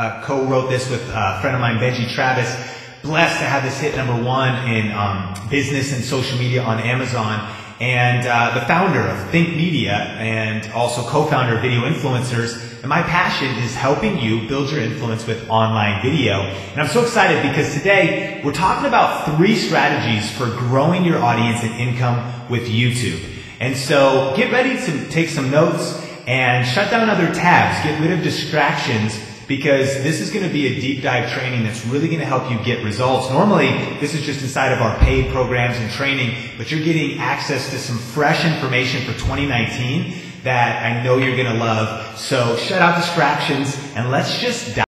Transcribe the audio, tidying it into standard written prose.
co-wrote this with a friend of mine, Benji Travis. Blessed to have this hit #1 in business and social media on Amazon. And the founder of Think Media and also co-founder of Video Influencers. And my passion is helping you build your influence with online video. And I'm so excited because today we're talking about 3 strategies for growing your audience and income with YouTube. And so get ready to take some notes and shut down other tabs. Get rid of distractions, because this is going to be a deep dive training that's really going to help you get results. Normally, this is just inside of our paid programs and training, but you're getting access to some fresh information for 2019 that I know you're going to love. So shut out distractions and let's just dive